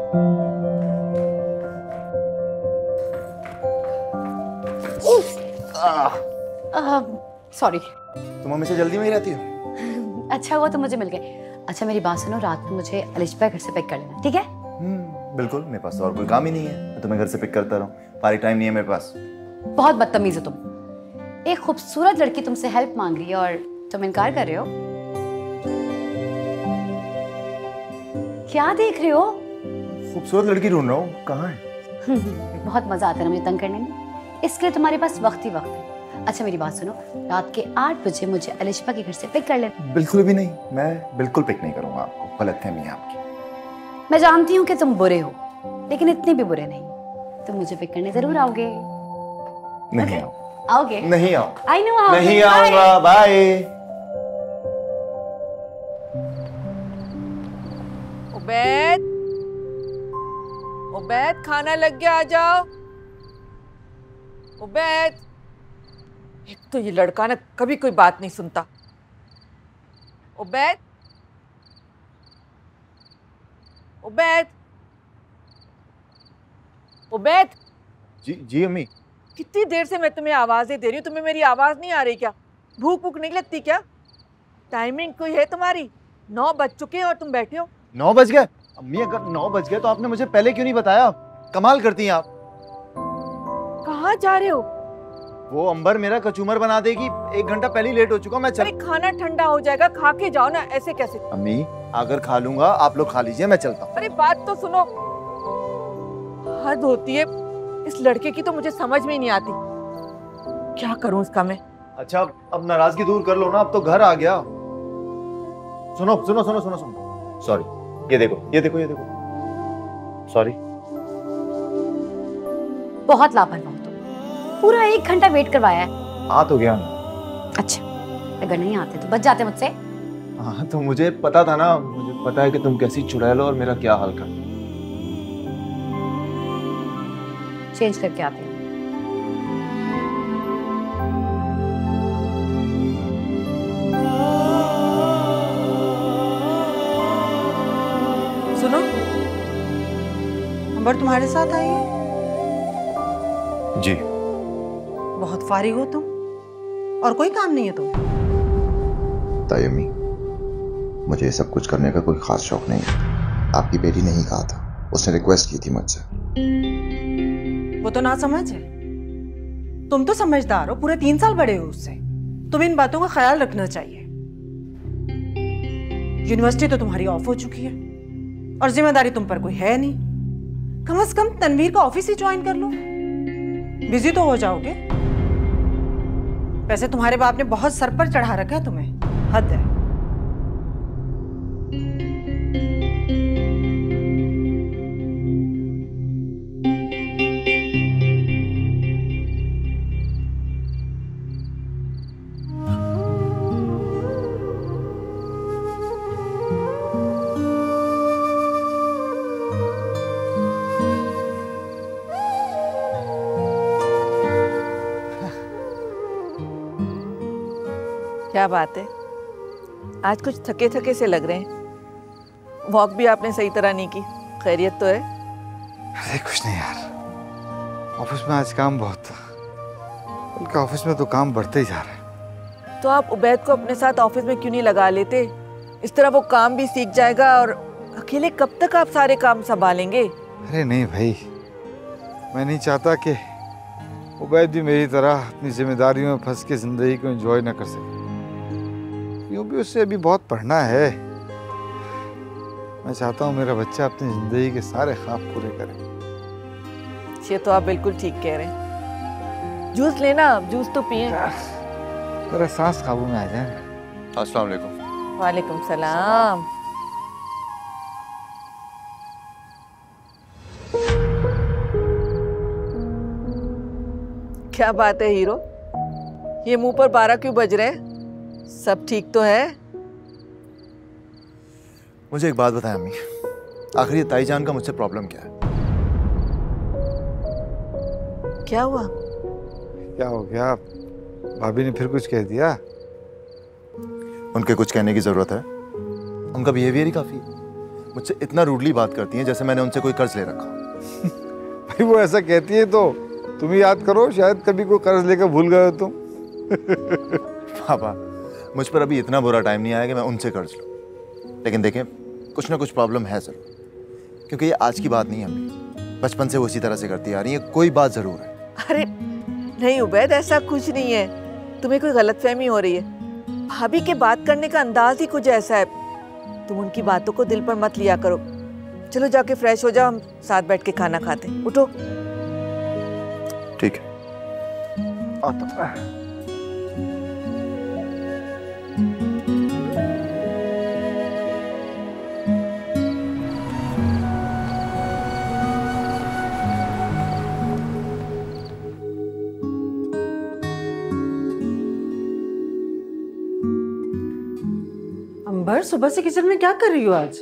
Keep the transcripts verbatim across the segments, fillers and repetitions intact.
Sorry. तुम mummy से जल्दी में ही रहती हो? अच्छा हुआ तुम मुझे मिल गए। अच्छा मेरी बात सुनो, रात में मुझे अलिशा घर से पिक कर लेना, ठीक है? हम्म बिल्कुल, मेरे पास तो और कोई काम ही नहीं है, मैं तुम्हें घर से पिक करता रहूं, पारी टाइम नहीं है मेरे पास। बहुत बदतमीज हो तुम। एक खूबसूरत लड़की तुमसे हेल्प मांग रही है और तुम इनकार कर रहे हो। क्या देख रहे हो? खूबसूरत लड़की ढूंढ रहा हूँ, कहाँ है? बहुत मजा आता है ना मुझे तंग करने में, इसलिए तुम्हारे पास वक्त ही वक्त है। अच्छा मेरी बात सुनो, रात के आठ बजे मुझे अलिशा के घर से पिक कर लेना। बिल्कुल भी नहीं, मैं बिल्कुल पिक नहीं करूंगा आपको, गलतफहमी है आपकी। मैं जानती हूँ कि तुम बुरे हो, लेकिन इतने भी बुरे नहीं। तुम मुझे पिक करने जरूर आओगे। नहीं आओ। आओगे? नहीं आओ। आई नो आओगे। नहीं आऊंगा, बाय। उबैद, उबैद खाना लग गया, आ जाओ। उबैद, एक तो ये लड़का ना कभी कोई बात नहीं सुनता। उबैद, उबैद, उबैद। जी जी अम्मी। कितनी देर से मैं तुम्हें आवाजें दे रही हूँ, तुम्हें मेरी आवाज नहीं आ रही क्या? भूख भूख नहीं लगती क्या? टाइमिंग कोई है तुम्हारी? नौ बज चुके हैं और तुम बैठे हो। नौ बज गए? अम्मी अगर नौ बज गए तो आपने मुझे पहले क्यों नहीं बताया? कमाल करती हैं आप। कहाँ जा रहे हो? वो अंबर मेरा कचूमर बना देगी, एक घंटा पहले ही लेट हो चुका मैं। चल... अरे खाना ठंडा हो जाएगा, खा के जाओ ना, ऐसे कैसे? अम्मी अगर खा लूंगा, आप लोग खा लीजिए, मैं चलता हूँ। अरे बात तो सुनो, हद होती है इस लड़के की, तो मुझे समझ में ही नहीं आती। क्या करूं इसका मैं? अच्छा अब नाराजगी दूर कर लो ना, अब तो घर आ गया। सुनो सुनो सुनो सुनो सुनो, सॉरी, ये देखो ये देखो ये देखो, सॉरी। बहुत लापरवाह हो तुम, पूरा एक घंटा वेट करवाया है। आ तो गया। अच्छा अगर नहीं आते तो बच जाते मुझसे। हाँ तो मुझे पता था ना, मुझे पता है कि तुम कैसी चुड़ैल हो और मेरा क्या हाल कर। चेंज करके आते हैं। सुनो, अंबर तुम्हारे साथ आई है? जी। बहुत फारिग हो तुम, और कोई काम नहीं है तुम्हें? ताई अम्मी, मुझे ये सब कुछ करने का कोई खास शौक नहीं है। आपकी बेटी ने ही कहा था, उसने रिक्वेस्ट की थी मुझसे। वो तो ना समझ है, तुम तो समझदार हो, पूरे तीन साल बड़े हो उससे। तुम इन बातों का ख्याल रखना चाहिए। यूनिवर्सिटी तो तुम्हारी ऑफ हो चुकी है और जिम्मेदारी तुम पर कोई है नहीं। कम से कम तनवीर का ऑफिस ही ज्वाइन कर लो, बिजी तो हो जाओगे। वैसे तुम्हारे बाप ने बहुत सर पर चढ़ा रखा है तुम्हें, हद है। क्या बात है, आज कुछ थके थके से लग रहे हैं। वॉक भी आपने सही तरह नहीं की, खैरियत तो है? अरे कुछ नहीं यार, ऑफिस में आज काम बहुत था, बल्कि ऑफिस में तो काम बढ़ते ही जा रहा है। तो आप उबैद को अपने साथ ऑफिस में क्यों नहीं लगा लेते? इस तरह वो काम भी सीख जाएगा और अकेले कब तक आप सारे काम संभालेंगे? अरे नहीं भाई, मैं नहीं चाहता कि उबैद भी मेरी तरह अपनी जिम्मेदारियों में फंस के जिंदगी को एंजॉय ना कर सके। यूँ भी उससे अभी बहुत पढ़ना है। मैं चाहता हूँ मेरा बच्चा अपनी जिंदगी के सारे ख्वाब पूरे करे। ये तो आप बिल्कुल ठीक कह रहे हैं। जूस लेना, जूस तो पिए। मेरा सांस काबू में आ जाए। अस्सलाम वालेकुम। वालेकुम सलाम। क्या बात है हीरो, ये मुंह पर बारह क्यों बज रहे हैं? सब ठीक तो है? मुझे एक बात बताएं अम्मी, आखिर ये ताईजान का मुझसे प्रॉब्लम क्या है? क्या हुआ? क्या हो गया? भाभी ने फिर कुछ कह दिया? उनके कुछ कहने की जरूरत है? उनका बिहेवियर ही काफी है। मुझसे इतना रूडली बात करती हैं जैसे मैंने उनसे कोई कर्ज ले रखा। भाई वो ऐसा कहती है तो तुम ही याद करो, शायद कभी कोई कर्ज लेकर भूल गए हो तुम। पापा, मुझ पर अभी इतना बुरा टाइम नहीं आया कि मैं उनसे कर्ज लूँ, लेकिन देखें कुछ ना कुछ प्रॉब्लम है ज़रूर, क्योंकि ये आज की बात नहीं है अम्मी, बचपन से वो इसी तरह से करती आ रही है, कोई बात ज़रूर है। अरे नहीं उबैद, ऐसा कुछ नहीं है, तुम्हें कोई गलतफहमी हो रही है। भाभी के बात करने का अंदाज ही कुछ ऐसा है, तुम उनकी बातों को दिल पर मत लिया करो। चलो जाके फ्रेश हो जाओ, हम साथ बैठ के खाना खाते हैं। उठो। ठीक है। आता अंबर, सुबह से किचन में क्या कर रही हो आज?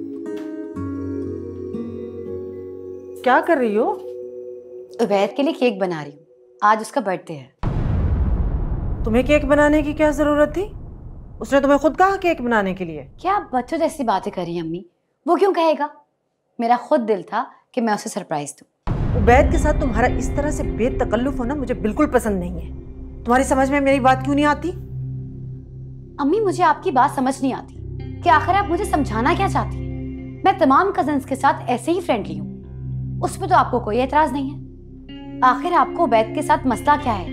क्या कर रही हो? उबैद के लिए केक बना रही हूँ, आज उसका बर्थडे है। तुम्हें केक बनाने की क्या जरूरत थी? उसने तुम्हें खुद कहा केक बनाने के लिए। क्या आप बच्चों जैसी बातें कर रही हैं अम्मी? वो क्यों कहेगा? मेरा खुद दिल था कि मैं उसे सरप्राइज दूँ। उबैद के साथ तुम्हारा इस तरह से बेतकल्लुफ होना मुझे बिल्कुल पसंद नहीं है। तुम्हारी समझ में मेरी बात क्यों नहीं आती? अम्मी, मुझे आपकी बात समझ नहीं आती कि आखिर आप मुझे समझाना क्या चाहती हैं। मैं तमाम कजन्स के साथ ऐसे ही फ्रेंडली हूँ, उस पर तो आपको कोई एतराज नहीं है। आखिर आपको उबैद के साथ मसला क्या है?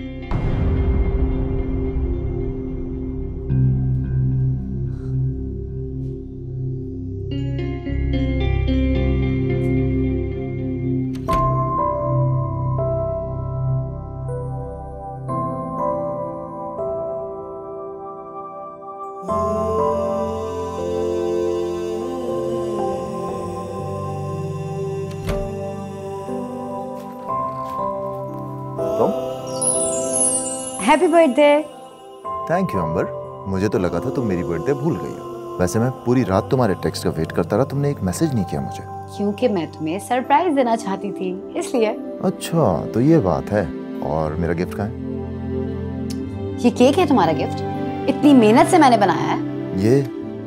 Happy birthday. Thank you Ambar, मुझे तो लगा था तुम मेरी बर्थडे भूल गई हो। वैसे मैं पूरी रात तुम्हारे टेक्स्ट का वेट करता रहा, तुमने एक मैसेज नहीं किया मुझे। क्योंकि मैं तुम्हें सरप्राइज देना चाहती थी, इसलिए। अच्छा तो ये बात है। और मेरा गिफ्ट कहाँ है? ये केक है तुम्हारा गिफ्ट, इतनी मेहनत से मैंने बनाया है। ये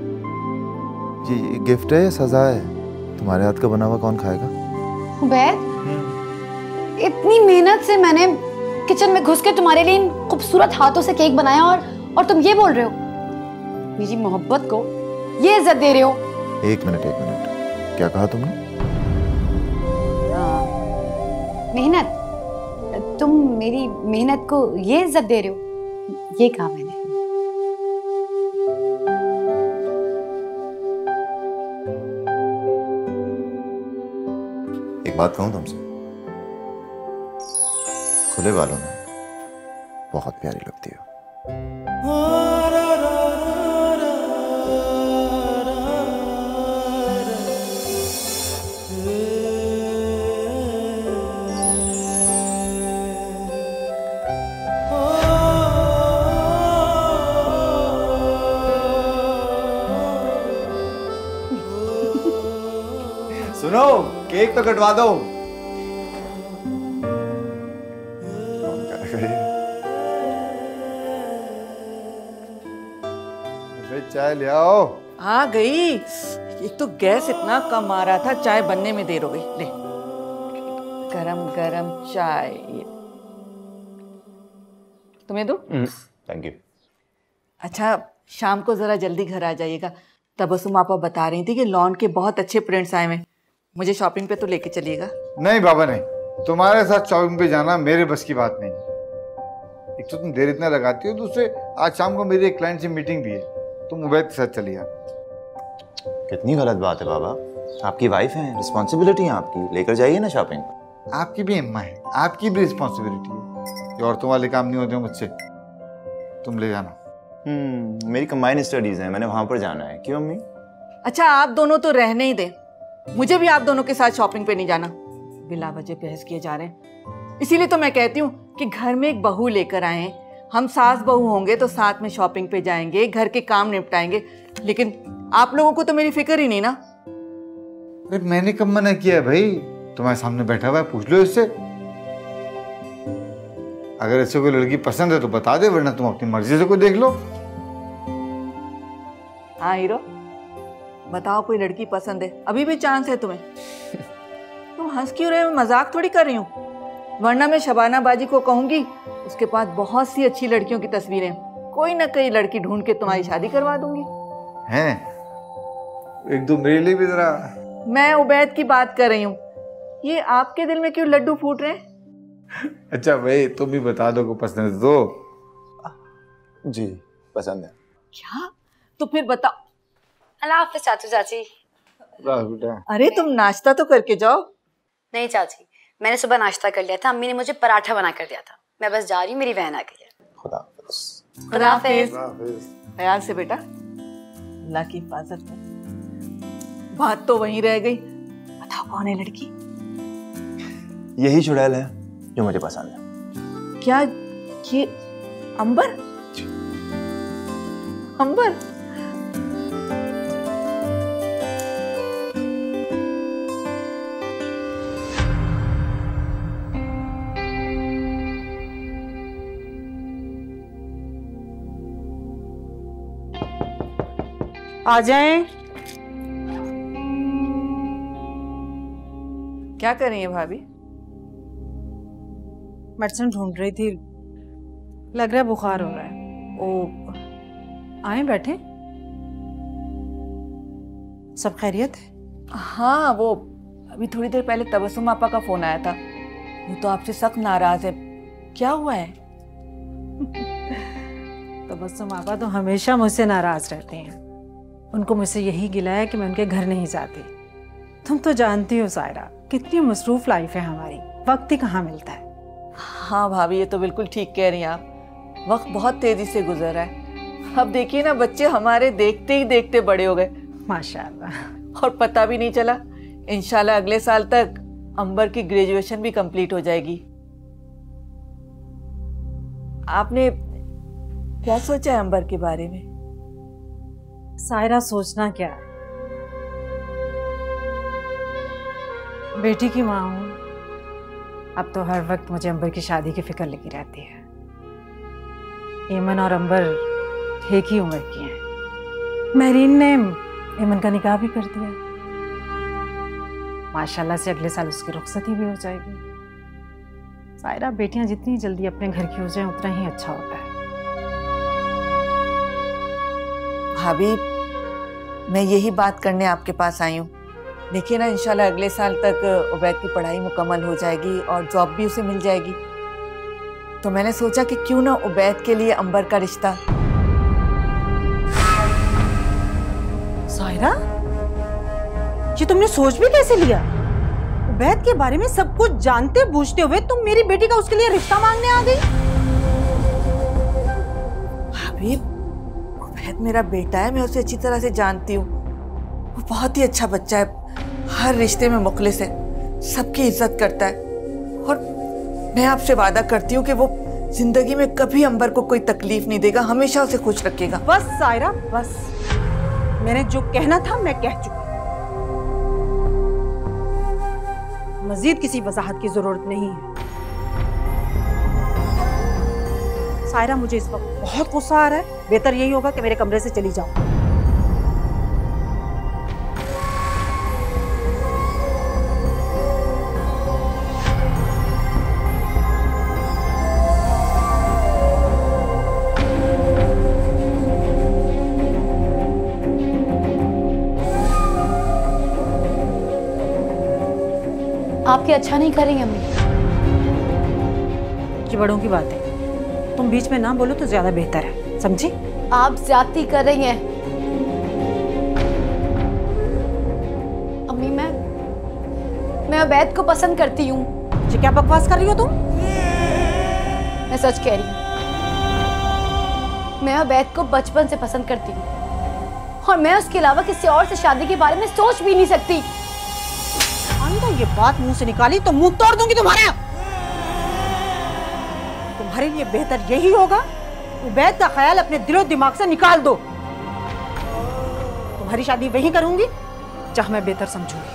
ये गिफ्ट है या सजा है? तुम्हारे हाथ का बना हुआ कौन खाएगा? उबैद, इतनी मेहनत से मैंने किचन में घुस के तुम्हारे लिए इन खूबसूरत हाथों से केक बनाया और और तुम ये बोल रहे हो मेरी मोहब्बत को ये इज्जत दे रहे हो? एक मिनट एक मिनट, क्या कहा तुमने? मेहनत, तुम मेरी मेहनत को ये इज्जत दे रहे हो, ये कहा मैंने। एक बात कहूं तुमसे, खुले बालों में बहुत प्यारी लगती हो। सुनो, केक तो कटवा दो। चाय ले आओ। आ गई। एक तो गैस इतना कम आ रहा था, चाय बनने में देर हो गई। ले, गरम गरम चाय। ये तुम्हें दो। Thank you. अच्छा, शाम को जरा जल्दी घर आ जाइएगा। तबस्सुम आपा बता रही थी कि लॉन के बहुत अच्छे प्रिंट्स आए हैं, मुझे शॉपिंग पे तो लेके चलिएगा। नहीं बाबा नहीं, तुम्हारे साथ शॉपिंग पे जाना मेरे बस की बात नहीं। एक तो तुम देर इतना लगाती हो, दूसरे आज शाम को मेरी एक क्लाइंट से मीटिंग भी है, तुम उबैद के साथ चलिए। कितनी गलत बात है बाबा, आपकी वाइफ है, रिस्पॉन्सिबिलिटी है आपकी, लेकर जाइए ना शॉपिंग। आपकी भी अम्मा है, आपकी भी रिस्पॉन्सिबिलिटी है, ये औरतों वाले काम नहीं होते मुझसे, तुम ले जाना। हम्म मेरी कंबाइंड स्टडीज है, मैंने वहां पर जाना है। क्यों अम्मी? अच्छा, आप दोनों तो रहने ही दें, मुझे भी आप दोनों के साथ शॉपिंग पे नहीं जाना। बिला वजह बहस किए जा रहे हैं। इसीलिए तो मैं कहती हूँ कि घर में एक बहू लेकर आए, हम सास बहू होंगे तो साथ में शॉपिंग पे जाएंगे, घर के काम निपटाएंगे। लेकिन आप लोगों को तो मेरी फिक्र ही नहीं ना। अरे मैंने कब मना किया है भाई, तुम्हारे सामने बैठा हुआ है, पूछ लो इससे। अगर ऐसे कोई लड़की पसंद है तो बता दे, वरना तुम अपनी मर्जी से कोई देख लो। हाँ हीरो, बताओ कोई लड़की पसंद है, अभी भी चांस है तुम्हें। तुम हंस क्यों रहे हो? मजाक थोड़ी कर रही हूँ, वरना मैं शबाना बाजी को कहूंगी उसके पास बहुत सी अच्छी लड़कियों की तस्वीरें, कोई ना कोई लड़की ढूंढ के तुम्हारी शादी करवा दूंगी। हैं? एक दो मेरे लिए भी जरा। मैं उबैद की बात कर रही हूँ, ये आपके दिल में क्यों लड्डू फूट रहे हैं? अच्छा भाई तुम भी बता दो को पसंद है तो। जी पसंद है। क्या? तो फिर बताओ। अल्लाह हाफिज चाचू चाची। बेटा अरे तुम नाश्ता तो करके जाओ। नहीं चाची, मैंने सुबह नाश्ता कर लिया था, अम्मी ने मुझे पराठा बना कर दिया था, मैं बस जा रही हूँ, मेरी बहन आ गई है। खुदा हाफिज। खुदा हाफिज। ख्याल से बेटा, अल्लाह की हिफाजत है। बात तो वहीं रह गई, बताओ कौन है लड़की? यही चुड़ैल है जो मुझे पसंद है। क्या ये अंबर? अंबर? आ जाएं। क्या कर रही है भाभी? मेडिसिन ढूंढ रही थी, लग रहा है बुखार हो रहा है। ओ, आए बैठे। सब खैरियत है? हाँ, वो अभी थोड़ी देर पहले तबस्सुम आपा का फोन आया था, वो तो आपसे सख्त नाराज है। क्या हुआ है? तबस्सुम आपा तो हमेशा मुझसे नाराज रहते हैं, उनको मुझसे यही गिला है कि मैं उनके घर नहीं जाती। तुम तो जानती हो सायरा, कितनी मसरूफ लाइफ है हमारी, वक्त ही कहाँ मिलता है। हाँ भाभी, ये तो बिल्कुल ठीक कह रही हैं आप, वक्त बहुत तेजी से गुजर रहा है। अब देखिए ना, बच्चे हमारे देखते ही देखते बड़े हो गए माशाल्लाह। और पता भी नहीं चला। इंशाल्लाह अगले साल तक अंबर की ग्रेजुएशन भी कंप्लीट हो जाएगी। आपने क्या सोचा है अंबर के बारे में? सायरा, सोचना क्या है, बेटी की माँ हूं, अब तो हर वक्त मुझे अंबर की शादी की फिक्र लगी रहती है। ईमन और अंबर एक ही उम्र की हैं। महरीन ने ईमन का निकाह भी कर दिया, माशाल्लाह से अगले साल उसकी रुखसती भी हो जाएगी। सायरा, बेटियां जितनी जल्दी अपने घर की हो जाएं उतना ही अच्छा होता है। भाभी, मैं यही बात करने आपके पास आई हूँ। देखिए ना, इंशाल्लाह अगले साल तक उबैद की पढ़ाई मुकम्मल हो जाएगी और जॉब भी उसे मिल जाएगी। तो मैंने सोचा कि क्यों ना उबैद के लिए अंबर का रिश्ता। सायरा, ये तुमने सोच भी कैसे लिया? उबैद के बारे में सब कुछ जानते बूझते हुए तुम मेरी बेटी का उसके लिए रिश्ता मांगने आ गई? भाभी, उबैद मेरा बेटा है, मैं उसे अच्छी तरह से जानती हूँ। वो बहुत ही अच्छा बच्चा है, हर रिश्ते में मुखलिस है, सबकी इज्जत करता है। और मैं आपसे वादा करती हूँ कि वो जिंदगी में कभी अंबर को कोई तकलीफ नहीं देगा, हमेशा उसे खुश रखेगा। बस सायरा, बस, मैंने जो कहना था मैं कह चुकी। मजीद किसी वजाहत की जरूरत नहीं है। सायरा, मुझे इस वक्त बहुत गुस्सा आ रहा है, बेहतर यही होगा कि मेरे कमरे से चली जाओ। आपकी अच्छा नहीं कर रही अम्मी। ये बड़ों की बात है, तुम बीच में ना बोलो तो ज्यादा बेहतर है, समझी? आप ज्यादती कर रही हैं अम्मी। मैं मैं उबैद को पसंद करती हूँ। ये क्या बकवास कर रही हो तुम? मैं सच कह रही हूँ, मैं उबैद को बचपन से पसंद करती हूँ और मैं उसके अलावा किसी और से शादी के बारे में सोच भी नहीं सकती। तो ये बात मुंह से निकाली तो मुंह तोड़ दूंगी तुम्हारा। तुम्हारे लिए बेहतर यही होगा उबैद का ख्याल अपने दिलो दिमाग से निकाल दो। तुम्हारी शादी वहीं करूंगी जहां मैं बेहतर समझूंगी।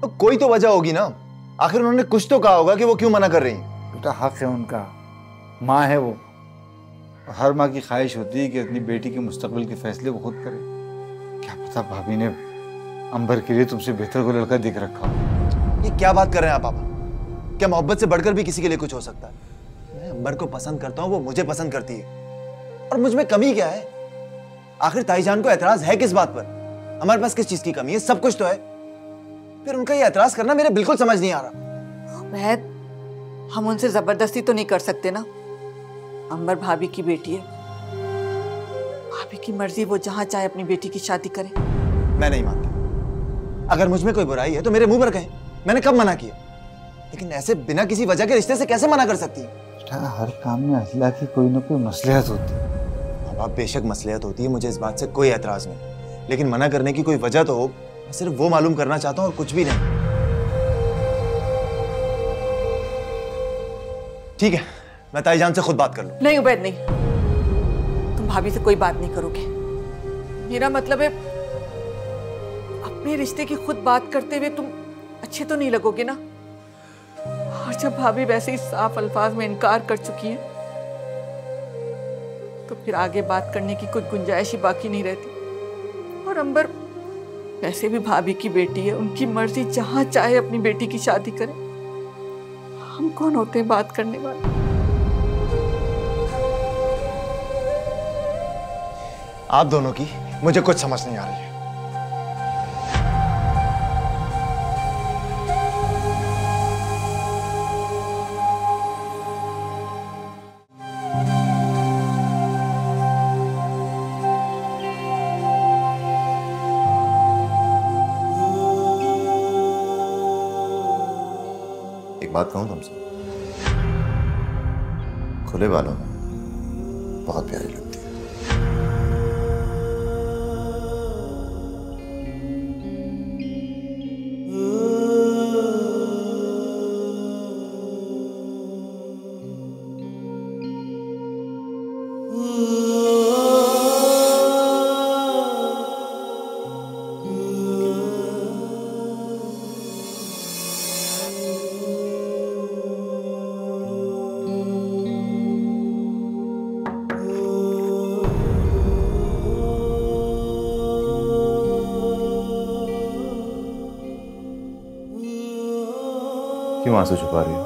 कोई तो वजह होगी ना, आखिर उन्होंने कुछ तो कहा होगा कि वो क्यों मना कर रही हैं। बेटा हक है उनका, माँ है वो, हर माँ की ख्वाहिश होती है कि अपनी बेटी के मुस्तकबिल के फैसले वो खुद करे। क्या पता भाभी ने अंबर के लिए तुमसे बेहतर कोई लड़का देख रखा हो। ये क्या बात कर रहे हैं आप पापा? क्या मोहब्बत से बढ़कर भी किसी के लिए कुछ हो सकता है? मैं अंबर को पसंद करता हूँ, वो मुझे पसंद करती है, और मुझ में कमी क्या है? आखिर ताईजान को एतराज है किस बात पर? हमारे पास किस चीज की कमी है? सब कुछ तो है। फिर उनका ये एतराज करना मेरे बिल्कुल समझ नहीं आ रहा। वैद, हम उनसे जबरदस्ती तो नहीं कर सकते ना। अंबर भाभी की बेटी है, भाभी की मर्जी, वो जहां चाहे अपनी बेटी की शादी करे। मैं नहीं मानता। अगर मुझ में कोई बुराई है तो मेरे मुंह पर कहें, मैंने कब मना किया? लेकिन ऐसे बिना किसी वजह के रिश्ते से कैसे मना कर सकती है? हर काम में अहला की कोई ना कोई मसलियत होती है। अब बेशक मसलियत होती है, मुझे इस बात से कोई एतराज नहीं, लेकिन मना करने की कोई वजह तो हो। मैं सिर्फ वो मालूम करना चाहता हूँ और कुछ भी नहीं। ठीक है, मैं ताईजान से खुद बात कर लूं। नहीं उबैद, नहीं, तुम भाभी से कोई बात नहीं करोगे। मेरा मतलब है, अपने रिश्ते की खुद बात करते हुए तुम अच्छे तो नहीं लगोगे ना। और जब भाभी वैसे ही साफ अल्फाज में इनकार कर चुकी है, तो फिर आगे बात करने की कोई गुंजाइश ही बाकी नहीं रहती। और अंबर वैसे भी भाभी की बेटी है, उनकी मर्जी, जहां चाहे अपनी बेटी की शादी करे। हम कौन होते हैं बात करने वाले? आप दोनों की मुझे कुछ समझ नहीं आ रही है। एक बात कहूं तुमसे, खुले बालों में बहुत प्यारी लगती है। क्यों आंसू छुपा रही हो?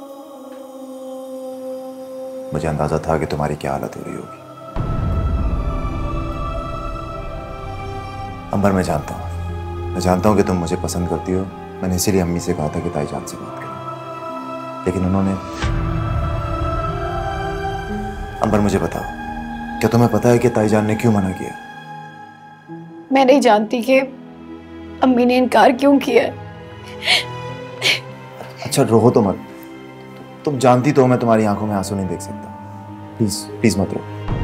मुझे अंदाजा था कि तुम्हारी क्या हालत हो रही होगी। अंबर, मैं जानता हूं मैं जानता हूं कि तुम मुझे पसंद करती हो। मैंने इसीलिए अम्मी से कहा था कि ताईजान से बात करें, लेकिन उन्होंने। अंबर, मुझे बताओ, क्या तुम्हें पता है कि ताईजान ने क्यों मना किया? मैं नहीं जानती कि अम्मी ने इनकार क्यों किया। अच्छा, रोहो तो मत। तुम जानती तो हो मैं तुम्हारी आंखों में आंसू नहीं देख सकता। प्लीज प्लीज मत रो।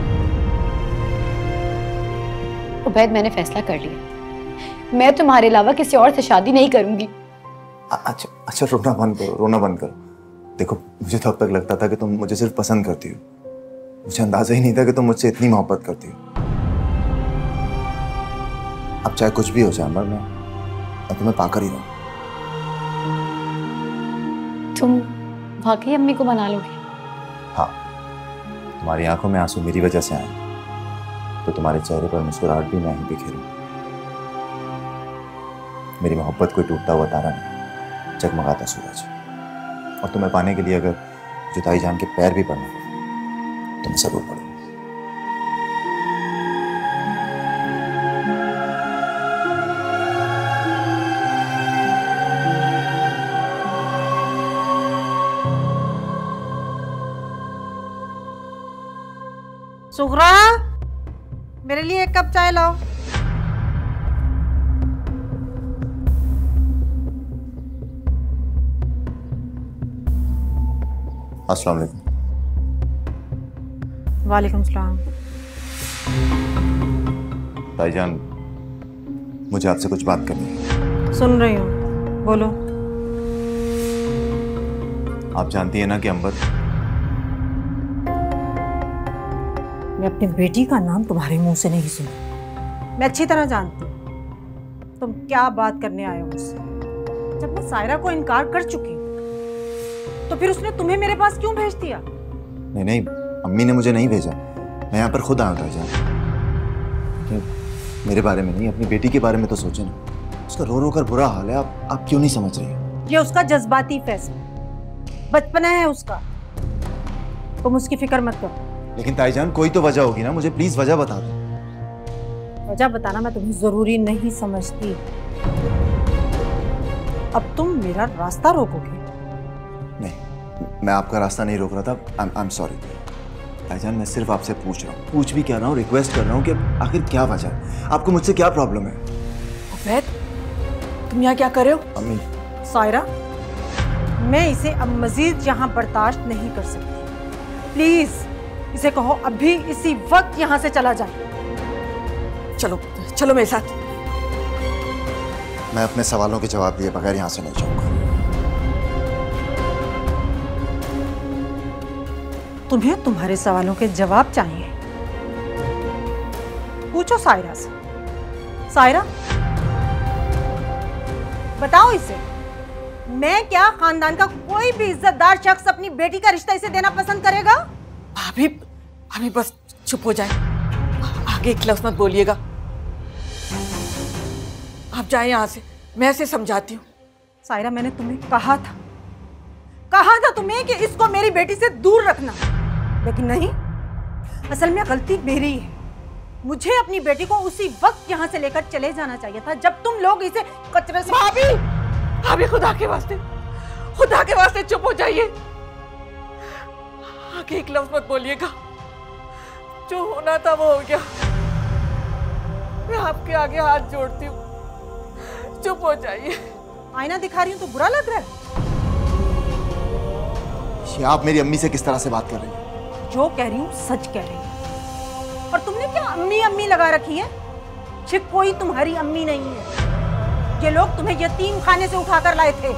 उबैद, मैंने फैसला कर लिया, मैं तुम्हारे अलावा किसी और से शादी नहीं करूंगी। अच्छा अच्छा, रोना बंद करो, रोना बंद करो। देखो, मुझे तो अब तक लगता था कि तुम मुझे सिर्फ पसंद करती हो। मुझे अंदाजा ही नहीं था कि तुम मुझसे इतनी मोहब्बत करती हो। अब चाहे कुछ भी हो जाए अंबर, मैं मैं तुम्हें पाकर ही रहूं। तुम वाकई अम्मी को मना लोगे? हाँ, तुम्हारी आंखों में आंसू मेरी वजह से आए तो तुम्हारे चेहरे पर मुस्कुराहट भी मैं ही बिखेरूं। मेरी मोहब्बत कोई टूटता हुआ तारा नहीं, जगमगाता सूरज। और तुम्हें पाने के लिए अगर मुझे ताईजान के पैर भी पड़ना पड़े तो मैं जरूर पड़ूंगा। सुगरा, मेरे लिए एक कप चाय लाओ। अस्सलाम वालेकुम। वालेकुम सलाम। ताईजान, मुझे आपसे कुछ बात करनी है। सुन रही हूँ, बोलो। आप जानती है ना कि अंबर, मैं अपनी बेटी का नाम तुम्हारे मुंह से नहीं सुना। मैं अच्छी तरह जानती हूँ तुम क्या बात करने आए हो मुझसे। जब मैं सायरा को इनकार कर चुकी हूँ तो फिर उसने तुम्हें मेरे पास क्यों भेज दिया? नहीं नहीं, अम्मी ने मुझे नहीं भेजा, मैं यहाँ पर खुद आया था जान। मेरे बारे में नहीं, अपनी बेटी के बारे में तो सोचे ना। उसका रो रो कर बुरा हाल है, आप आप क्यों नहीं समझ रही है? ये उसका जज्बाती फैसला, बचपना है उसका, तुम उसकी फिक्र मत करो। लेकिन ताईजान कोई तो वजह होगी ना, मुझे प्लीज वजह बता दो। वजह बताना मैं तुम्हें जरूरी नहीं समझती। अब तुम मेरा रास्ता रोकोगे? नहीं, मैं आपका रास्ता नहीं रोक रहा था। आई एम सॉरी ताईजान, मैं सिर्फ आपसे पूछ रहा हूँ, पूछ भी क्या रहा हूँ, रिक्वेस्ट कर रहा हूँ कि आखिर क्या वजह है, आपको मुझसे क्या प्रॉब्लम है? उबैद, तुम यहाँ क्या कर रहे हो? अम्मी। सायरा, मैं इसे अब मजीद यहाँ बर्दाश्त नहीं कर सकती। प्लीज इसे कहो अभी इसी वक्त यहाँ से चला जाए। चलो चलो मेरे साथ। मैं अपने सवालों के जवाब दिए बगैर यहाँ से नहीं जाऊंगा। तुम्हें तुम्हारे सवालों के जवाब चाहिए? पूछो सायरा से। सायरा, बताओ इसे, मैं क्या खानदान का कोई भी इज्जतदार शख्स अपनी बेटी का रिश्ता इसे देना पसंद करेगा? भाभी, भाभी बस चुप हो जाए, आगे एक लफ्ज मत बोलिएगा। आप जाए यहाँ से, मैं इसे समझाती हूँ। सायरा, मैंने तुम्हें कहा था कहा था तुम्हें कि इसको मेरी बेटी से दूर रखना, लेकिन नहीं, असल में गलती मेरी है। मुझे अपनी बेटी को उसी वक्त यहाँ से लेकर चले जाना चाहिए था जब तुम लोग इसे कचरे से। भाभी, भाभी खुदा के वास्ते, खुदा के वास्ते चुप हो जाइए, आगे एक लफ्ज मत बोलिएगा। जो होना था वो हो गया, मैं आपके आगे हाथ जोड़ती हूँ, चुप हो जाइए। आईना दिखा रही हूँ तो बुरा लग रहा है? ये आप मेरी अम्मी से किस तरह से बात कर रही हैं? जो कह रही हूँ सच कह रही हूँ। और तुमने क्या अम्मी अम्मी लगा रखी है? ये कोई तुम्हारी अम्मी नहीं है, ये लोग तुम्हें यतीम खाने से उठाकर लाए थे।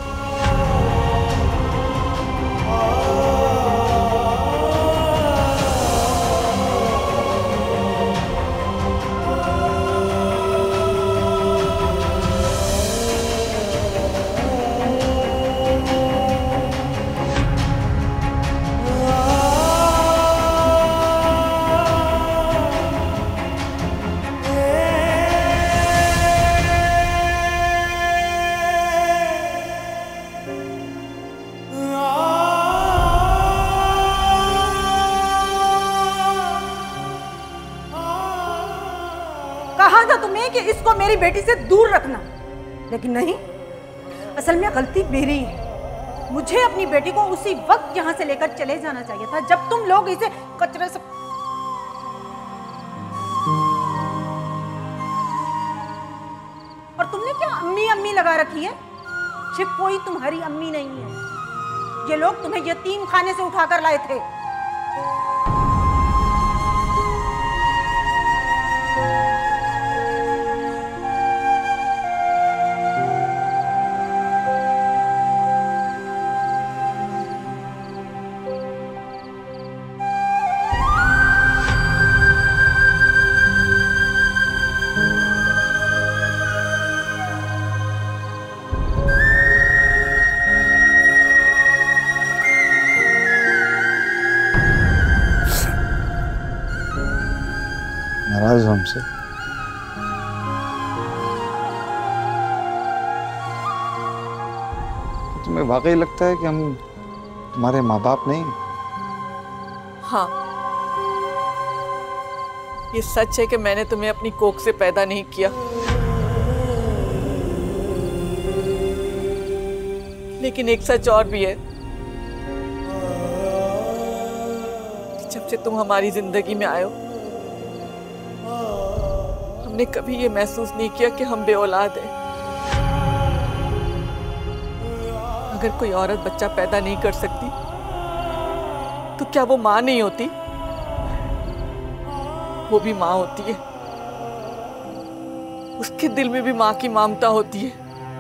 कहा था तुम्हें कि इसको मेरी बेटी से दूर रखना, लेकिन नहीं, असल में गलती मेरी है। मुझे अपनी बेटी को उसी वक्त यहाँ से लेकर चले जाना चाहिए था जब तुम लोग इसे कचरे से। और तुमने क्या अम्मी अम्मी लगा रखी है? ये कोई तुम्हारी अम्मी नहीं है, ये लोग तुम्हें यतीम खाने से उठाकर लाए थे। नाराज हो हमसे? तो तुम्हें वाकई लगता है कि हम तुम्हारे माँ बाप नहीं? हाँ, ये सच है कि मैंने तुम्हें अपनी कोख से पैदा नहीं किया, लेकिन एक सच और भी है, जब से तुम हमारी जिंदगी में आए हो, हमने कभी ये महसूस नहीं किया कि हम बेऔलाद हैं। अगर कोई औरत बच्चा पैदा नहीं कर सकती तो क्या वो माँ नहीं होती? वो भी माँ होती है, उसके दिल में भी माँ की ममता होती है।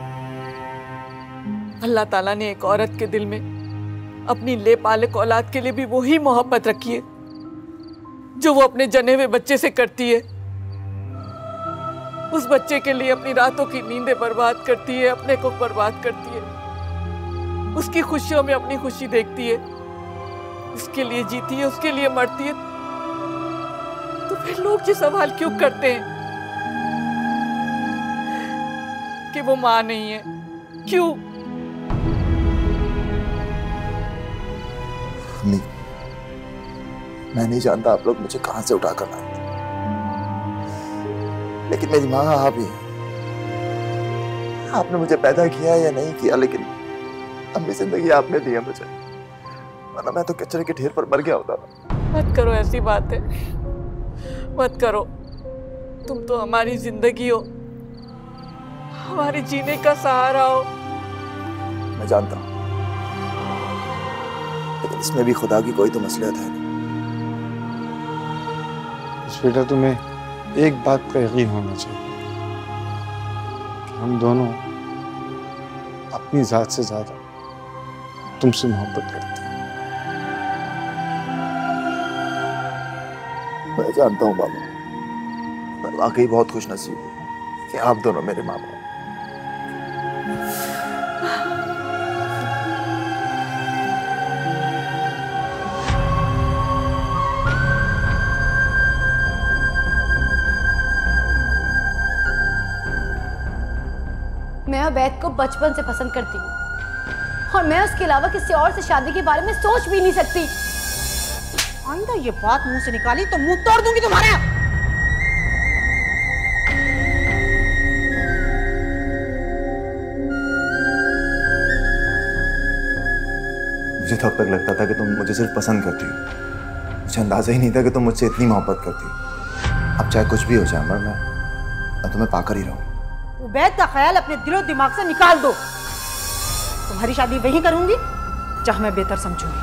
अल्लाह ताला ने एक औरत के दिल में अपनी ले पालक औलाद के लिए भी वही मोहब्बत रखी है जो वो अपने जने हुए बच्चे से करती है। उस बच्चे के लिए अपनी रातों की नींदें बर्बाद करती है, अपने को बर्बाद करती है, उसकी खुशियों में अपनी खुशी देखती है, उसके लिए जीती है, उसके लिए मरती है, तो फिर लोग ये सवाल क्यों करते हैं कि वो मां नहीं है? क्यों? नहीं, मैं नहीं जानता आप लोग मुझे कहां से उठा कर लाए, लेकिन मेरी माँ आप ही है। आपने मुझे पैदा किया या नहीं किया, लेकिन अम्मी जिंदगी आपने दी है मुझे, वरना मैं तो कचरे के ढेर पर मर गया होता था। मत करो ऐसी बातें, मत करो। तुम तो हमारी जिंदगी हो, हमारे जीने का सहारा हो। मैं जानता हूं, लेकिन इसमें भी खुदा की कोई तो मसलियत है। इस बेटा तुम्हें एक बात का यकीन होना चाहिए कि हम दोनों अपनी जात से ज्यादा तुमसे मोहब्बत करते हैं। मैं जानता हूँ बाबा, मैं वाकई बहुत खुश नसीब हूँ कि आप दोनों मेरे माँ बाप। मैं अवैध को बचपन से पसंद करती हूँ और मैं उसके अलावा किसी और से शादी के बारे में सोच भी नहीं सकती। आइंदा ये बात मुंह से निकाली तो मुंह तोड़ दूंगी तुम्हारा। मुझे तो अब तक लगता था कि तुम मुझे सिर्फ पसंद करती हो, मुझे अंदाजा ही नहीं था कि तुम मुझसे इतनी मोहब्बत करती हो। अब चाहे कुछ भी हो जाए अमर, मैं मैं तुम्हें पाकर ही रहूं। उबैद का ख्याल अपने दिलो दिमाग से निकाल दो। तुम्हारी शादी वहीं करूंगी जहां मैं बेहतर समझूंगी।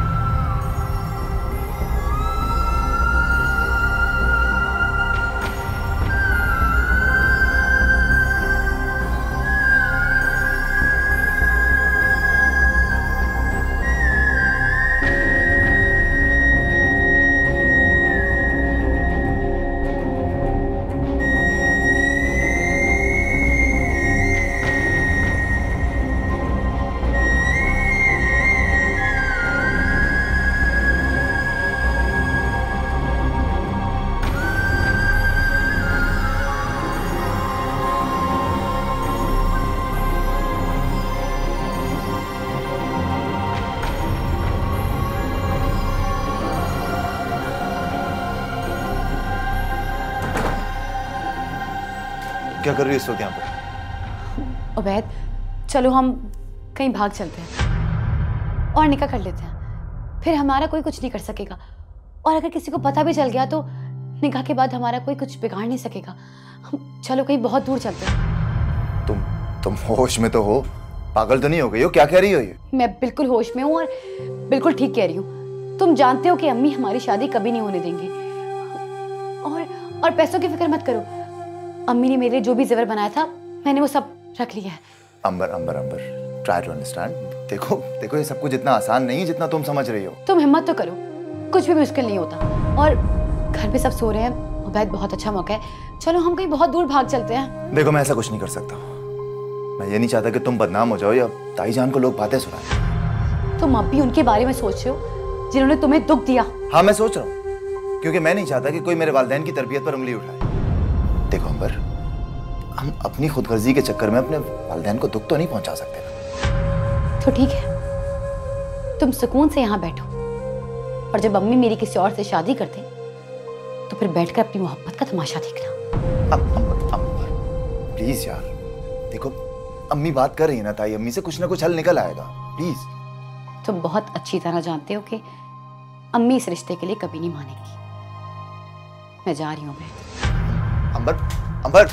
क्या कर रही है इस वक्त यहाँ पर? उबैद, चलो हम कहीं भाग चलते हैं और निकाह कर लेते हैं, फिर हमारा कोई कुछ नहीं कर सकेगा, और अगर किसी को पता भी चल गया तो निकाह के बाद हमारा कोई कुछ बिगाड़ नहीं सकेगा। हम चलो कहीं बहुत दूर चलते हैं। तुम तुम होश में तो हो? पागल तो नहीं हो गई हो? क्या कह रही हो ये? मैं बिल्कुल होश में हूँ और बिल्कुल ठीक कह रही हूँ। तुम जानते हो कि अम्मी हमारी शादी कभी नहीं होने देंगी, और और पैसों की फिक्र मत करो। अम्मी ने मेरे लिए जो भी जेवर बनाया था मैंने वो सब रख लिया है। Ambar Ambar Ambar try to understand. देखो देखो ये सब कुछ इतना आसान नहीं है जितना तुम समझ रही हो। तुम हिम्मत तो करो, कुछ भी मुश्किल नहीं होता, और घर पे सब सो रहे हैं। उबैद, बहुत अच्छा मौका है, चलो हम कहीं बहुत दूर भाग चलते हैं। देखो मैं ऐसा कुछ नहीं कर सकता। मैं ये नहीं चाहता कि तुम बदनाम हो जाओ या ताई जान को लोग बातें सुनाएं। तुम अब भी उनके बारे में सोच रहे हो जिन्होंने तुम्हें दुख दिया? हाँ मैं सोच रहा हूँ, क्योंकि मैं नहीं चाहता कि कोई मेरे वालिदैन की तरबियत पर उंगली उठाए। देखो अंबर, हम अपनी खुदगर्जी के चक्कर में अपने वालिदैन को दुख तो नहीं पहुंचा सकते ना। तो ठीक है, तुम सुकून से यहाँ बैठो, और जब अम्मी मेरी किसी और से शादी करते तो फिर बैठकर अपनी मोहब्बत का तमाशा देखना। अम, अंबर अंबर प्लीज यार, देखो अम्मी बात कर रही है ना ताई, अम्मी से कुछ ना कुछ हल निकल आएगा, प्लीज। तुम बहुत अच्छी तरह जानते हो कि अम्मी इस रिश्ते के लिए कभी नहीं मानेगी। मैं जा रही हूँ। अंबर अंबर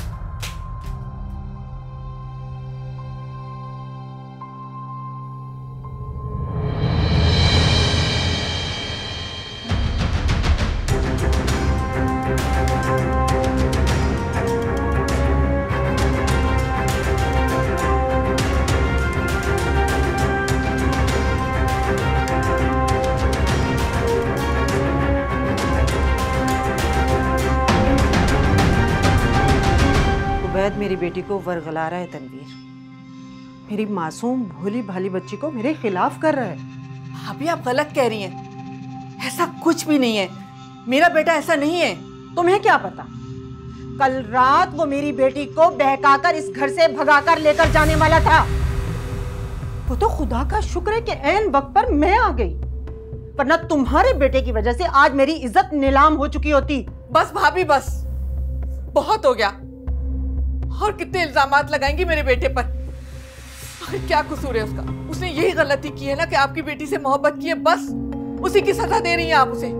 मेरी बेटी को वरगला रहा है तनवीर। मेरी मासूम भोली भाली बच्ची को मेरे खिलाफ कर रहा है। भाभी आप गलत कह रही हैं, ऐसा कुछ भी नहीं है, मेरा बेटा ऐसा नहीं है। तुम्हें क्या पता, कल रात वो मेरी बेटी को बहकाकर इस घर से भगाकर लेकर जाने वाला था। वो तो खुदा का शुक्र है कि ऐन वक्त पर मैं आ गई, वरना तुम्हारे बेटे की वजह से आज मेरी इज्जत नीलाम हो चुकी होती। बस भाभी बस, बहुत हो गया। और कितने इल्जामात लगाएंगी मेरे बेटे पर? आखिर क्या कसूर है उसका? उसने यही गलती की है ना कि आपकी बेटी से मोहब्बत की है, बस उसी की सजा दे रही हैं आप उसे।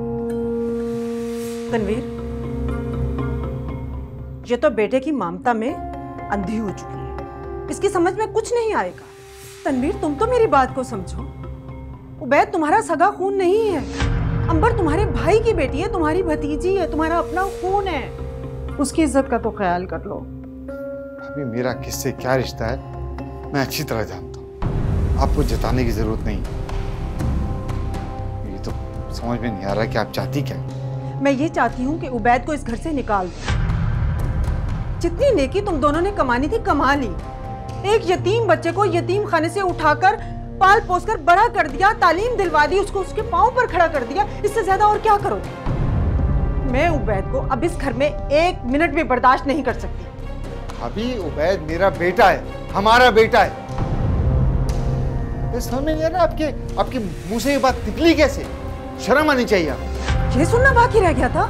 तनवीर, ये तो बेटे की ममता में अंधी हो चुकी है, इसकी समझ में कुछ नहीं आएगा। तनवीर, तुम तो मेरी बात को समझो। उबैद तुम्हारा सगा खून नहीं है, अंबर तुम्हारे भाई की बेटी है, तुम्हारी भतीजी है, तुम्हारा अपना खून है। उसकी इज्जत का तो ख्याल कर लो। अभी मेरा किससे क्या रिश्ता है मैं अच्छी तरह जानता हूँ, आपको जताने की जरूरत नहीं। ये तो समझ में नहीं आ रहा कि आप चाहती क्या है। मैं ये चाहती हूँ कि उबैद को इस घर से निकाल दो। जितनी नेकी तुम दोनों ने कमानी थी कमा ली। एक यतीम बच्चे को यतीम खाने से उठाकर पाल पोस कर बड़ा कर दिया, तालीम दिलवा दी, उसको उसके पांव पर खड़ा कर दिया। इससे ज्यादा और क्या करोगे? मैं उबैद को अब इस घर में एक मिनट भी बर्दाश्त नहीं कर सकती। अभी उबैद मेरा बेटा है, हमारा बेटा है। समझ में नहीं आ रहा आपके आपके मुंह से ये बात निकली कैसे? शर्म आनी चाहिए आपको। ये सुनना बाकी रह गया था?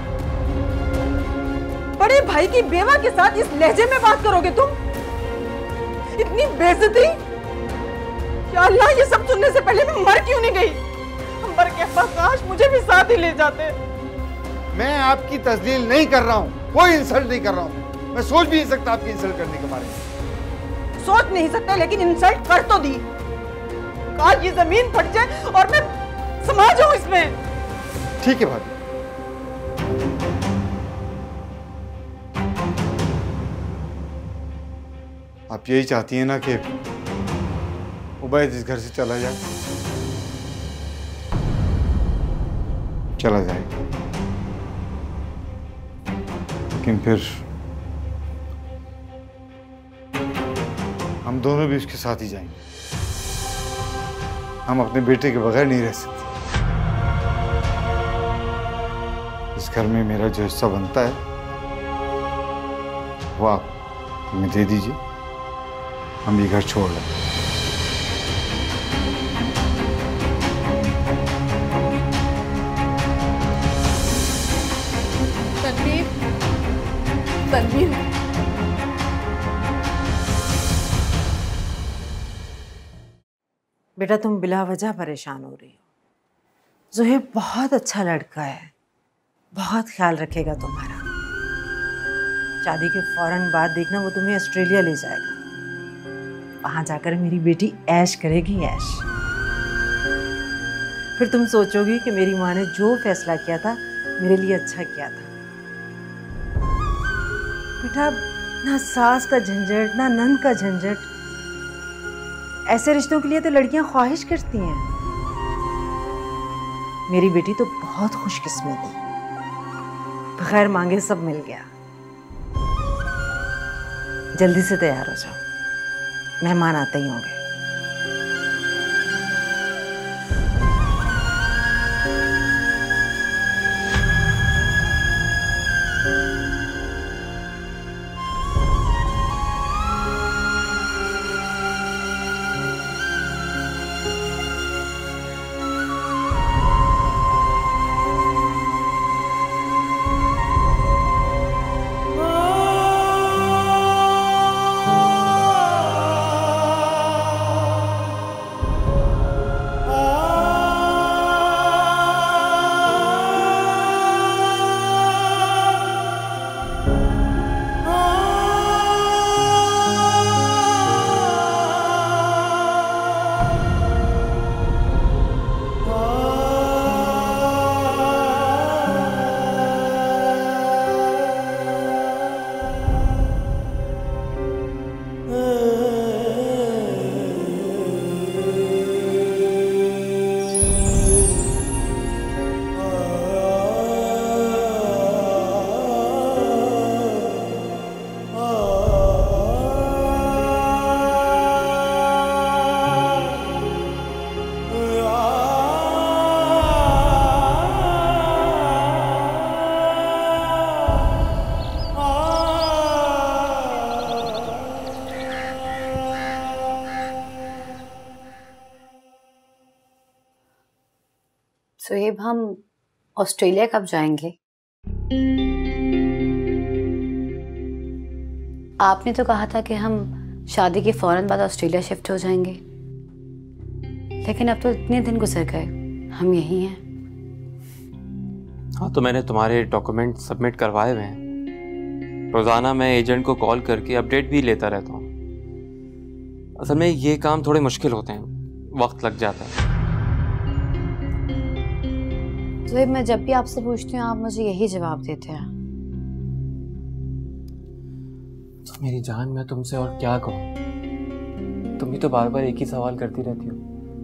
बड़े भाई की बेवा के साथ इस लहजे में बात करोगे तुम? इतनी बेइज्जती! या अल्लाह, ये सब सुनने से पहले मैं मर क्यों नहीं गई? अंबर के अब्बा काश मुझे भी साथ ही ले जाते। मैं आपकी तस्दील नहीं कर रहा हूँ, कोई इंसल्ट नहीं कर रहा हूँ। मैं सोच भी नहीं सकता आपकी इंसल्ट करने के बारे में। सोच नहीं सकते, लेकिन इंसल्ट कर तो दी। काश ये जमीन फट जाए और मैं समा जाऊं इसमें। ठीक है भाभी, आप यही चाहती हैं ना कि उबैद इस घर से चला जाए? चला जाएगा, लेकिन फिर हम दोनों भी उसके साथ ही जाएंगे। हम अपने बेटे के बगैर नहीं रह सकते। इस घर में मेरा जो हिस्सा बनता है वो आप हमें दे दीजिए, हम ये घर छोड़ लें। तनवीर, तनवीर, बेटा तुम बिला वजह परेशान हो रही हो। ज़ुहैब बहुत अच्छा लड़का है, बहुत ख्याल रखेगा तुम्हारा। शादी के फौरन बाद देखना वो तुम्हें ऑस्ट्रेलिया ले जाएगा। वहां जाकर मेरी बेटी ऐश करेगी, ऐश। फिर तुम सोचोगी कि मेरी माँ ने जो फैसला किया था मेरे लिए अच्छा किया था। बेटा ना सास का झंझट ना नंद का झंझट, ऐसे रिश्तों के लिए तो लड़कियां ख्वाहिश करती हैं। मेरी बेटी तो बहुत खुशकिस्मत थी, बगैर मांगे सब मिल गया। जल्दी से तैयार हो जाओ, मेहमान आते ही होंगे। सुहेब, हम ऑस्ट्रेलिया कब जाएंगे? आपने तो कहा था कि हम शादी के फौरन बाद ऑस्ट्रेलिया शिफ्ट हो जाएंगे, लेकिन अब तो इतने दिन गुजर गए, हम यही हैं। हाँ, तो मैंने तुम्हारे डॉक्यूमेंट सबमिट करवाए हुए हैं। रोज़ाना मैं एजेंट को कॉल करके अपडेट भी लेता रहता हूँ। असल में ये काम थोड़े मुश्किल होते हैं, वक्त लग जाता है। सुहेब, मैं जब भी आपसे पूछती हूँ आप मुझे यही जवाब देते हैं। तो मेरी जान, मैं तुमसे और क्या कहूँ? तुम भी तो बार बार एक ही सवाल करती रहती हो।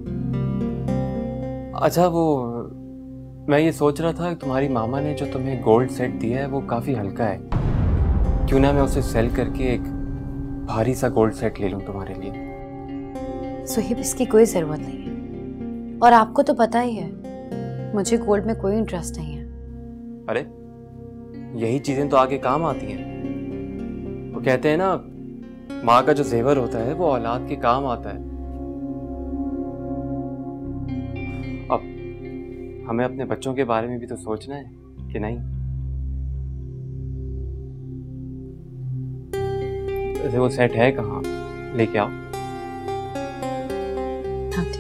अच्छा, वो मैं ये सोच रहा था कि तुम्हारी मामा ने जो तुम्हें गोल्ड सेट दिया है वो काफ़ी हल्का है, क्यों ना मैं उसे सेल करके एक भारी सा गोल्ड सेट ले लूँ तुम्हारे लिए? सुहेब, इसकी कोई ज़रूरत नहीं है, और आपको तो पता ही है मुझे गोल्ड में कोई इंटरेस्ट नहीं है। अरे, यही चीजें तो आगे काम आती हैं। वो कहते हैं ना, माँ का जो जेवर होता है वो औलाद के काम आता है। अब हमें अपने बच्चों के बारे में भी तो सोचना है कि नहीं? वैसे वो सेट है कहाँ? लेके आओ। हाँ, ठीक।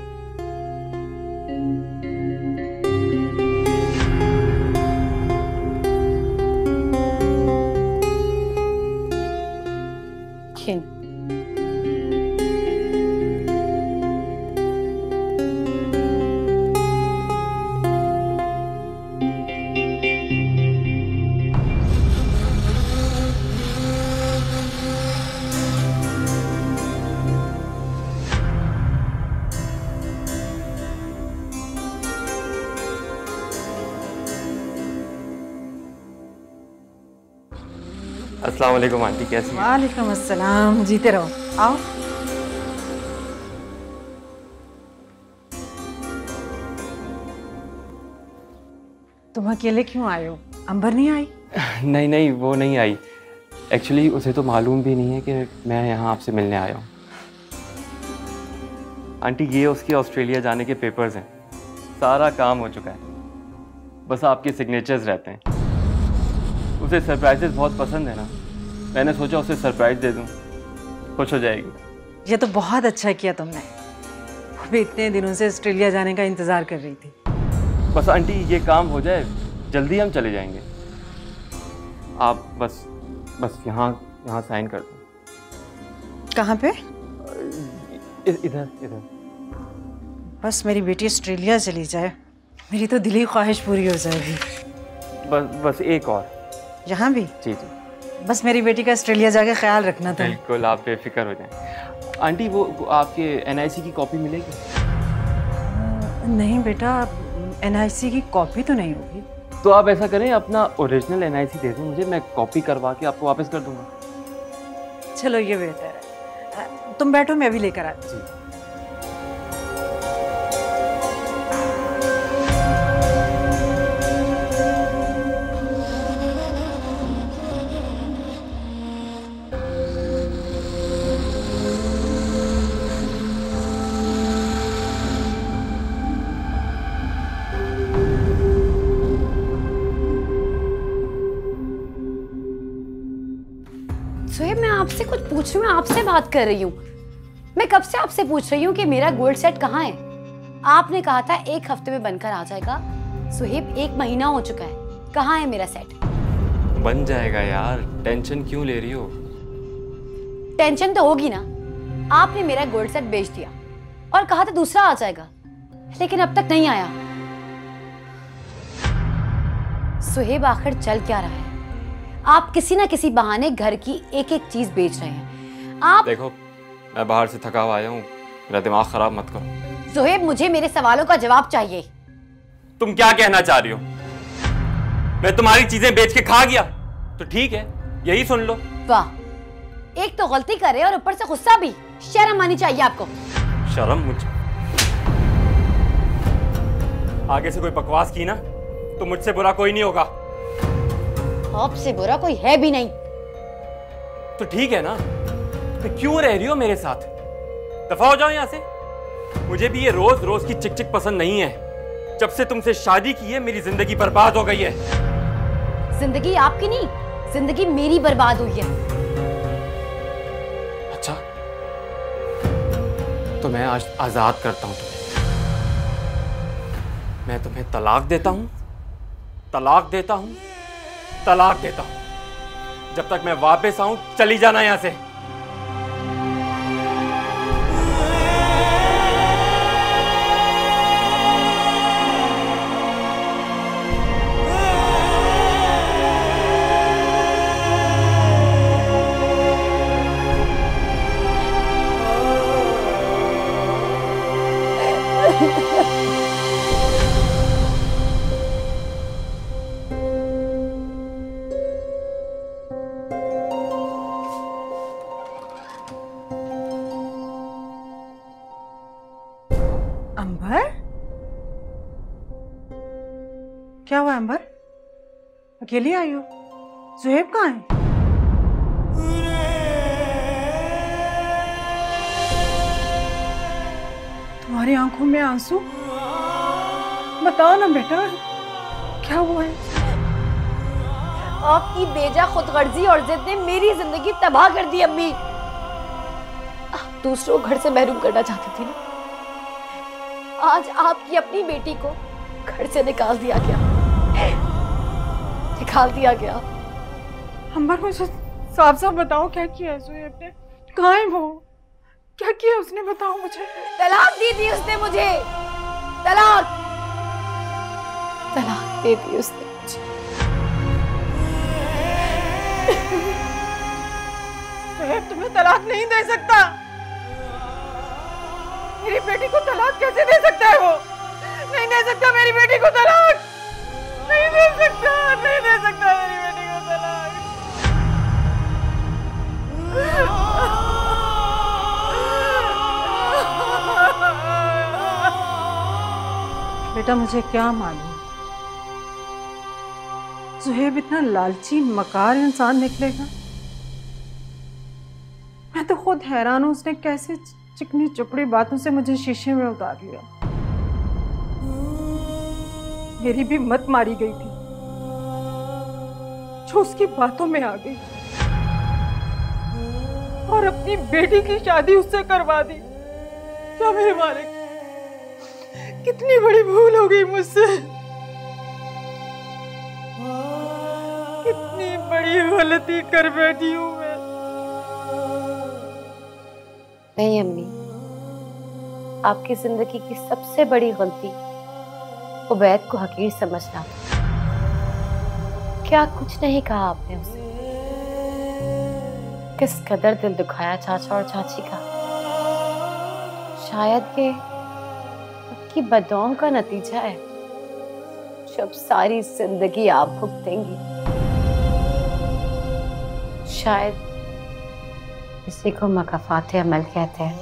अस्सलाम वालेकुम आंटी, कैसी हैं? वालेकुम अस्सलाम, जीते रहो, आओ। तुम अकेले क्यों आए हो? अंबर नहीं आई? नहीं नहीं, वो नहीं आई। एक्चुअली उसे तो मालूम भी नहीं है कि मैं यहाँ आपसे मिलने आया हूँ। आंटी, ये उसके ऑस्ट्रेलिया जाने के पेपर्स हैं, सारा काम हो चुका है, बस आपके सिग्नेचर्स रहते हैं। उसे सरप्राइजेस बहुत पसंद है ना, मैंने सोचा उसे सरप्राइज दे दूँ, खुश हो जाएगी। ये तो बहुत अच्छा किया तुमने, वो भी इतने दिनों से ऑस्ट्रेलिया जाने का इंतज़ार कर रही थी। बस आंटी, ये काम हो जाए, जल्दी हम चले जाएंगे। आप बस बस यहाँ यहाँ साइन कर दो। कहाँ पे? इधर इधर। बस मेरी बेटी ऑस्ट्रेलिया चली जाए, मेरी तो दिली ख्वाहिश पूरी हो जाएगी। बस बस एक और। यहाँ भी? जी जी। बस मेरी बेटी का ऑस्ट्रेलिया जाके ख्याल रखना था। बिल्कुल, आप बेफिक्र हो जाएं। आंटी, वो, वो आपके एन आई सी की कॉपी मिलेगी? नहीं बेटा, एन आई सी की कॉपी तो नहीं होगी। तो आप ऐसा करें, अपना ओरिजिनल एन आई सी दे दें मुझे, मैं कॉपी करवा के आपको वापस कर दूंगा। चलो, ये बेहतर है। तुम बैठो, मैं अभी लेकर आती हूँ। सुहेब, मैं आपसे कुछ पूछ रही हूँ, मैं आपसे बात कर रही हूँ। मैं कब से आपसे पूछ रही हूँ कि मेरा गोल्ड सेट कहाँ है। आपने कहा था एक हफ्ते में बनकर आ जाएगा। सुहेब, एक महीना हो चुका है, कहाँ है मेरा सेट? बन जाएगा यार, टेंशन क्यों ले रही हो? टेंशन तो होगी ना, आपने मेरा गोल्ड सेट बेच दिया और कहा था दूसरा आ जाएगा, लेकिन अब तक नहीं आया। सुहेब, आखिर चल क्या रहा है? आप किसी ना किसी बहाने घर की एक एक चीज बेच रहे हैं। आप देखो, मैं बाहर से थका हुआ आया हूँ, मेरा दिमाग खराब मत करो। सुहेब, मुझे मेरे सवालों का जवाब चाहिए। तुम क्या कहना चाह रही हो? मैं तुम्हारी चीजें बेच के खा गया तो ठीक है, यही सुन लो। वाह, एक तो गलती कर रहे और ऊपर से गुस्सा भी। शर्म आनी चाहिए आपको। शर्म? मुझे आगे से कोई बकवास की ना तो मुझसे बुरा कोई नहीं होगा। आपसे बुरा कोई है भी नहीं। तो ठीक है ना, तो क्यों रह रही हो मेरे साथ? दफा हो जाओ यहाँ से। मुझे भी ये रोज रोज की चिक चिक पसंद नहीं है। जब से तुमसे शादी की है मेरी जिंदगी बर्बाद हो गई है। जिंदगी आपकी नहीं, जिंदगी मेरी बर्बाद हुई है। अच्छा, तो मैं आज आजाद करता हूं तुम्हें। मैं तुम्हें तलाक देता हूं, तलाक देता हूं, तलाक देता हूं। जब तक मैं वापस आऊं चली जाना यहां से। अंबर, क्या हुआ अंबर? अकेली आई हो? सुहेब कहाँ है? तुम्हारी आंखों में आंसू? बताओ ना बेटा, क्या हुआ है? आपकी बेजा खुदगर्जी और जिद ने मेरी जिंदगी तबाह कर दी अम्मी। आप दूसरों को घर से महरूम करना चाहती थी ना, आज आपकी अपनी बेटी को घर से निकाल दिया गया, निकाल दिया गया। अंबर, मुझे साफ साफ बताओ, क्या किया है सुहेब ने? कहाँ है वो? क्या किया उसने, बताओ मुझे। तलाक दी थी उसने मुझे, तलाक तलाक दे दी उसने मुझे। सुहेब तुम्हें तलाक नहीं दे सकता। मेरी बेटी को तलाक कैसे दे सकता है वो? नहीं दे सकता मेरी बेटी को तलाक, नहीं दे सकता, नहीं दे सकता मेरी बेटी को तलाक। बेटा मुझे क्या मालूम, सुहेब इतना लालची मकार इंसान निकलेगा। मैं तो खुद हैरान हूं, उसने कैसे चिकनी चुपड़ी बातों से मुझे शीशे में उतार लिया। मेरी भी मत मारी गई थी जो उसकी बातों में आ गई और अपनी बेटी की शादी उससे करवा दी। क्या मेरे मालिक, कितनी बड़ी भूल हो गई मुझसे, कितनी बड़ी गलती कर बैठी हूं मैं। नहीं अम्मी, आपकी जिंदगी की सबसे बड़ी गलती उबैद को हकीर समझना था। क्या कुछ नहीं कहा आपने उसे? किस कदर दिल दुखाया चाचा और चाची का। शायद ये आपकी बदौं का नतीजा है जब सारी जिंदगी आप भुगतेंगी। शायद इसी को मकाफात अमल कहते हैं।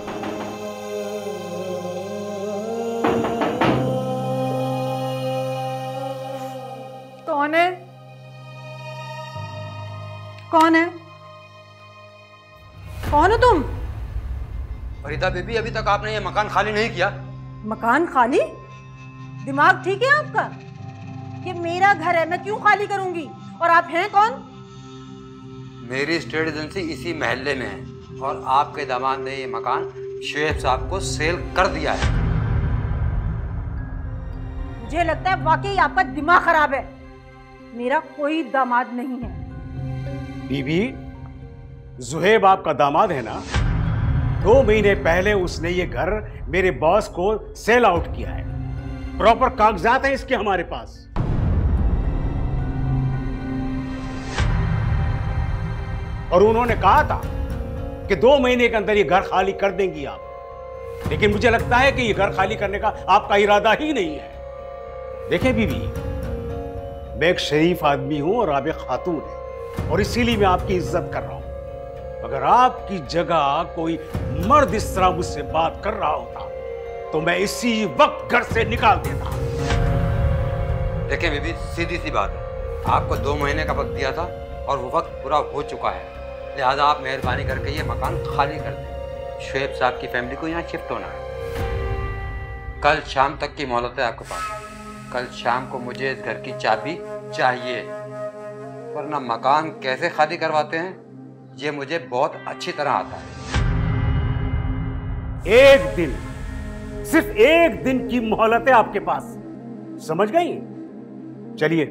कौन है? कौन है? कौन हो तुम? फरीदा बीबी, अभी तक आपने ये मकान खाली नहीं किया। मकान खाली? दिमाग ठीक है आपका? ये मेरा घर है, मैं क्यों खाली करूंगी? और आप हैं कौन? मेरी स्टेट एजेंसी इसी मोहल्ले में है और आपके दामाद ने ये मकान शुएब साहब को सेल कर दिया है। मुझे लगता है वाकई आपका दिमाग खराब है। मेरा कोई दामाद नहीं है। बीबी, जुहेब आपका दामाद है ना? दो महीने पहले उसने ये घर मेरे बॉस को सेल आउट किया है। प्रॉपर कागजात हैं इसके हमारे पास। और उन्होंने कहा था कि दो महीने के अंदर ये घर खाली कर देंगी आप, लेकिन मुझे लगता है कि ये घर खाली करने का आपका इरादा ही नहीं है। देखें बीबी, मैं एक शरीफ आदमी हूं और आप एक खातून हैं और इसीलिए मैं आपकी इज्जत कर रहा हूं। अगर आपकी जगह कोई मर्द इस तरह मुझसे बात कर रहा होता तो मैं इसी वक्त घर से निकाल देता। देखें बीबी, सीधी सी बात है, आपको दो महीने का वक्त दिया था और वो वक्त पूरा हो चुका है। लिहाजा आप मेहरबानी करके ये मकान खाली कर दें। शुएब साहब की फैमिली को यहाँ शिफ्ट होना है। कल शाम तक की मोहलत है आपके पास। कल शाम को मुझे इस घर की चाबी चाहिए, वरना मकान कैसे खाली करवाते हैं ये मुझे बहुत अच्छी तरह आता है। एक दिन, सिर्फ एक दिन की मोहलत है आपके पास, समझ गई? चलिए।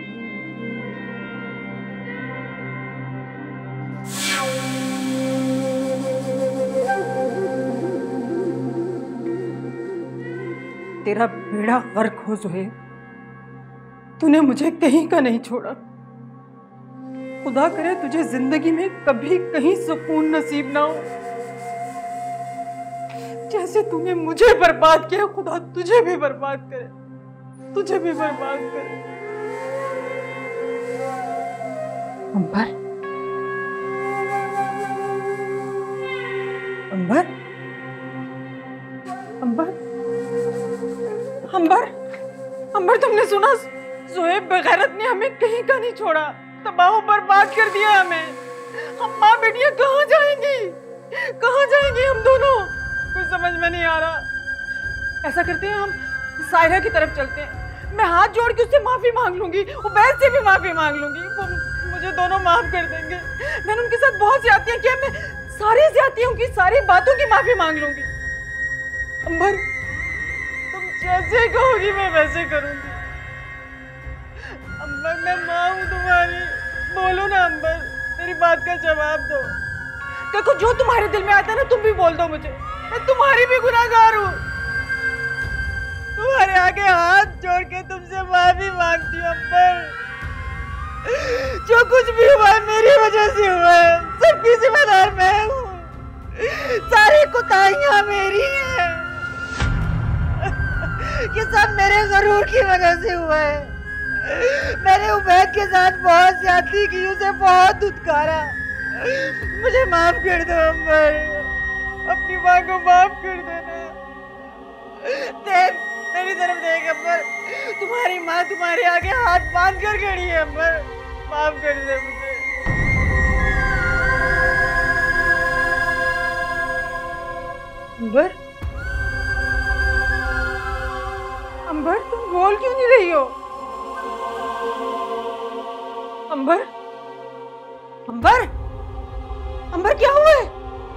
तेरा बेड़ा गर्क हो जोहेब, तूने मुझे कहीं का नहीं छोड़ा। खुदा करे तुझे जिंदगी में कभी कहीं सुकून नसीब ना हो। जैसे तूने मुझे बर्बाद किया, खुदा तुझे भी बर्बाद करे, तुझे भी बर्बाद करे। अंबर, अंबर, अंबर, अंबर, अंबर, तुमने सुना? जोहेब बेगैरत ने हमें कहीं का नहीं छोड़ा, तबाह बर्बाद कर दिया हमें। हम माँ बेटियां कहाँ जाएंगी, कहाँ जाएंगी हम दोनों? कुछ समझ में नहीं आ रहा। ऐसा करते हैं, हम सायरा की तरफ चलते हैं। मैं हाथ जोड़ के उससे माफी मांग लूंगी, उबैद से भी माफी मांग लूंगी, वो मुझे दोनों माफ कर देंगे। मैंने उनके साथ बहुत ज्यादतियां की, मैं सारी ज्यादतियों की, सारी बातों की माफी मांग लूंगी। अंबर, तुम जैसे कहोगी मैं वैसे करूंगी। अंबर, मैं माँ हूँ तुम्हारी, बोलो ना अंबर, मेरी बात का जवाब दो। देखो, जो तुम्हारे दिल में आता है ना तुम भी बोल दो मुझे, मैं तुम्हारी भी गुनाहगार हूँ। तुम्हारे आगे हाथ जोड़ के तुमसे माफी मांगती हूँ अंबर। जो कुछ भी हुआ है मेरी वजह से हुआ है, सबकी जिम्मेदार मैं हूँ, सारी कोताहियां मेरी हैं, ये सब मेरे गरूर की वजह से हुआ है। मैंने उबैद के साथ बहुत ज्यादती की, उसे बहुत धुतकारा। मुझे माफ कर दो अंबर, अपनी माँ को माफ कर देना। देख, मेरी तरफ देख अंबर, तुम्हारी माँ तुम्हारे आगे हाथ बांध कर खड़ी है अंबर, माफ कर दे मुझे। अंबर, अंबर, तुम बोल क्यों नहीं रही हो? अंबर, अंबर, अंबर, क्या हुआ है?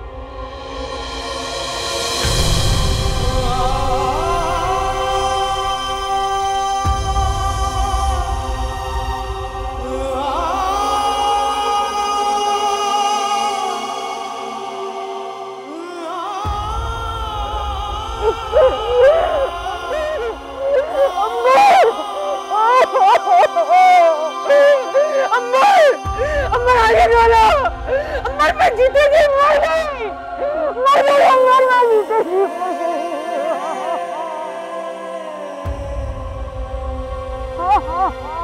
अंबर, आगे बोलो। अंबर, मैं जीते जी मर गई, मर गई अंबर, मैं जीते जी मर गई।